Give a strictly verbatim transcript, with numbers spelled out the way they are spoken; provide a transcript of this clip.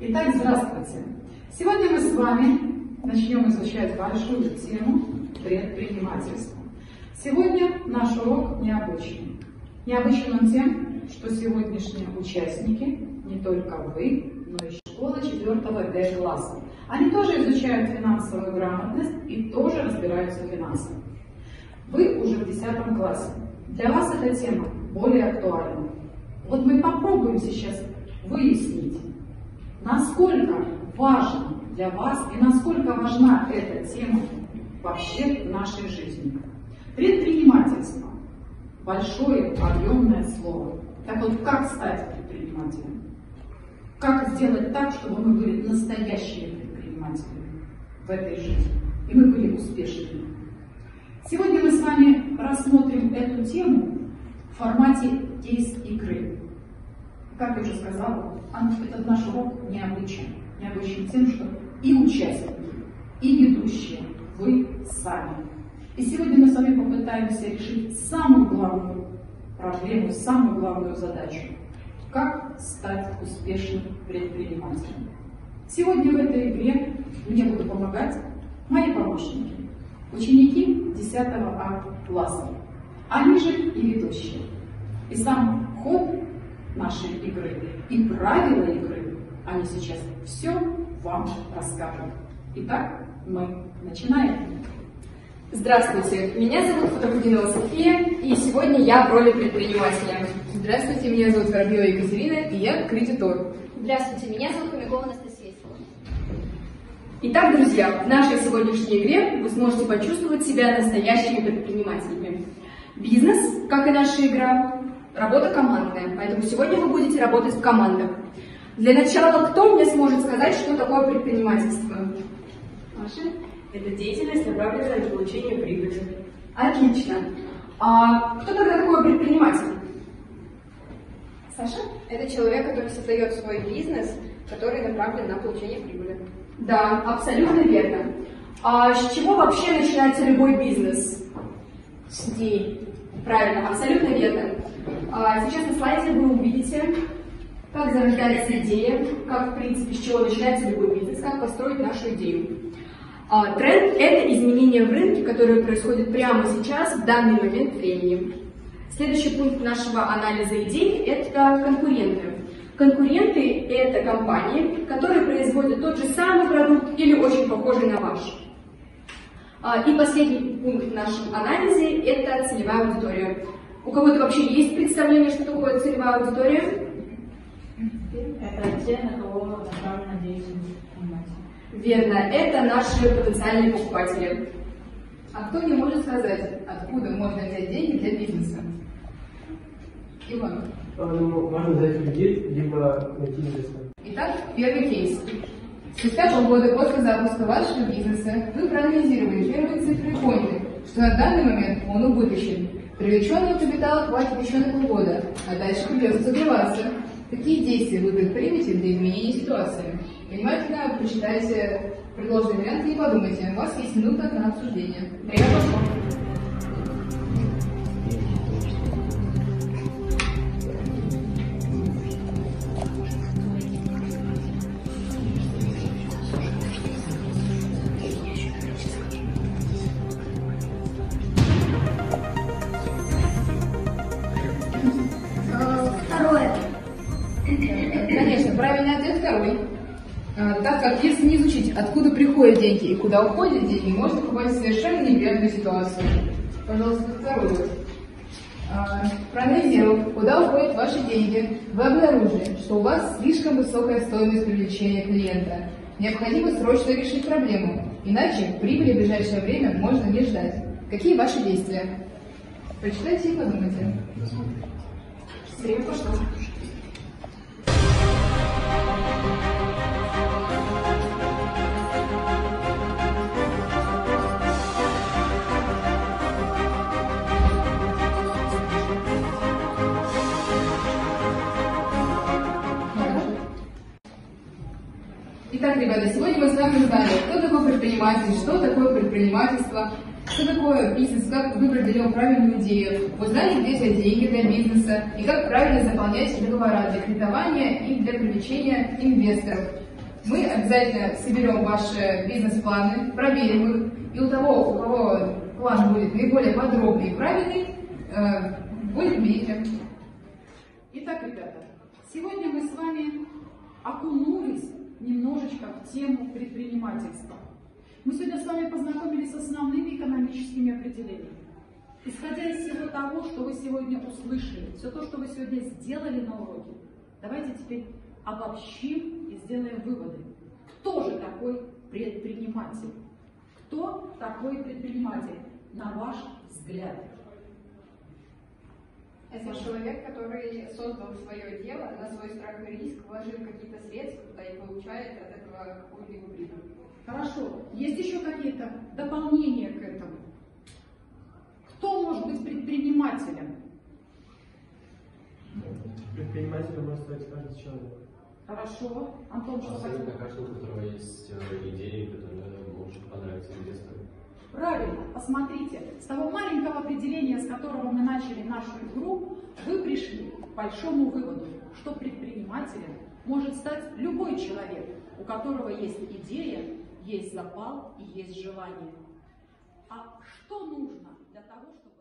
Итак, здравствуйте! Сегодня мы с вами начнем изучать большую тему предпринимательства. Сегодня наш урок необычный. Необычен он тем, что сегодняшние участники, не только вы, но и школа четвёртого Д класса, они тоже изучают финансовую грамотность и тоже разбираются в финансах. Вы уже в десятом классе. Для вас эта тема более актуальна. Вот мы попробуем сейчас выяснить, насколько важно для вас и насколько важна эта тема вообще в нашей жизни. Предпринимательство – большое, объемное слово. Так вот, как стать предпринимателем? Как сделать так, чтобы мы были настоящими предпринимателями в этой жизни, и мы были успешными? Сегодня мы с вами рассмотрим эту тему в формате кейс-игры. Как я уже сказала, этот наш урок необычен. Необычен тем, что и участники, и ведущие вы сами. И сегодня мы с вами попытаемся решить самую главную проблему, самую главную задачу. Как стать успешным предпринимателем. Сегодня в этой игре мне будут помогать мои помощники, ученики десятого А класса. Они же и ведущие. И сам ход нашей игры и правила игры, они сейчас все вам расскажут. Итак, мы начинаем. Здравствуйте, меня зовут Фатахудинова София, и сегодня я в роли предпринимателя. Здравствуйте, меня зовут Воробьева Екатерина, и я кредитор. Здравствуйте, меня зовут Хомякова Анастасия. Итак, друзья, в нашей сегодняшней игре вы сможете почувствовать себя настоящими предпринимателями. Бизнес, как и наша игра, работа командная, поэтому сегодня вы будете работать в командах. Для начала, кто мне сможет сказать, что такое предпринимательство? Маша? Это деятельность, направленная на получение прибыли. Отлично. А кто тогда такой предприниматель? Саша? Это человек, который создает свой бизнес, который направлен на получение прибыли. Да, абсолютно верно. А с чего вообще начинается любой бизнес? С идеи. Правильно, абсолютно верно. А сейчас на слайде вы увидите, как зарождается идея, как, в принципе, с чего начинается любой бизнес, как построить нашу идею. А, тренд – это изменения в рынке, которые происходят прямо сейчас, в данный момент времени. Следующий пункт нашего анализа идей – это конкуренты. Конкуренты – это компании, которые производят тот же самый продукт или очень похожий на ваш. А, и последний пункт в нашем анализе – это целевая аудитория. У кого-то вообще есть представление, что такое целевая аудитория? Это те, на кого направлена деятельность предпринимателя. Верно, это наши потенциальные покупатели. А кто мне может сказать, откуда можно взять деньги для бизнеса? Иван. Ну, можно взять кредит, либо найти инвестора. Итак, первый кейс. Спустя полгода после запуска вашего бизнеса вы проанализировали первые цифры и поняли, что на данный момент он убыточен. Привлеченного капитала хватит еще на полгода, а дальше придется закрываться. Какие действия вы предпримете для изменения ситуации? Внимательно прочитайте предложенные варианты и подумайте. У вас есть минута на обсуждение. Время пошло. Конечно, правильный ответ второй. А, так как если не изучить, откуда приходят деньги и куда уходят деньги, можно попасть в совершенно неприятную ситуацию. Пожалуйста, второй вот. А, проанализировав, куда уходят ваши деньги, вы обнаружили, что у вас слишком высокая стоимость привлечения клиента. Необходимо срочно решить проблему, иначе прибыли в ближайшее время можно не ждать. Какие ваши действия? Прочитайте и подумайте. Время пошло. Итак, ребята, сегодня мы с вами узнали, кто такой предприниматель, что такое предпринимательство, что такое бизнес, как выбрать для него правильную идею, узнали, где взять деньги для бизнеса и как правильно заполнять договора для кредитования и для привлечения инвесторов. Мы обязательно соберем ваши бизнес-планы, проверим их, и у того, у кого план будет наиболее подробный и правильный, э, будет победителем. Итак, ребята, сегодня мы с вами окунулись немножечко в тему предпринимательства. Мы сегодня с вами познакомились с основными экономическими определениями. Исходя из всего того, что вы сегодня услышали, все то, что вы сегодня сделали на уроке, давайте теперь обобщим и сделаем выводы. Кто же такой предприниматель? Кто такой предприниматель, на ваш взгляд? Это человек, который создал свое дело на свой страх и риск, вложил какие-то средства туда и получает от этого какую-либо прибыль. Хорошо. Есть еще какие-то дополнения к этому? Кто может быть предпринимателем? Предпринимателем может стать каждый человек. Хорошо. Антон, что хотел? Абсолютно каждый, у которого есть идеи, которые может понравиться инвестору. Правильно. Посмотрите, с того маленького определения, с которого мы начали нашу игру, вы пришли к большому выводу, что предпринимателем может стать любой человек, у которого есть идея, есть запал и есть желание. А что нужно для того, чтобы